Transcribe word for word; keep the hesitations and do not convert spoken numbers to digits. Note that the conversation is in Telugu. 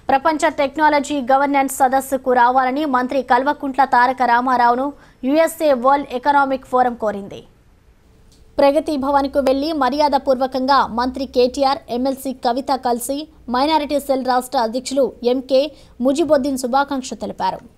ప్రపంచ టెక్నాలజీ గవర్నెన్స్ సదస్సుకు రావాలని మంత్రి కల్వకుంట్ల తారక రామారావును యుఎస్ఏ వరల్డ్ ఎకనామిక్ ఫోరం కోరింది. ప్రగతి భవన్కు వెళ్లి మర్యాదపూర్వకంగా మంత్రి కేటీఆర్, ఎమ్మెల్సీ కవిత కలిసి మైనారిటీ సెల్ రాష్ట్ర అధ్యక్షులు ఎంకే ముజిబుద్దీన్ శుభాకాంక్షలు తెలిపారు.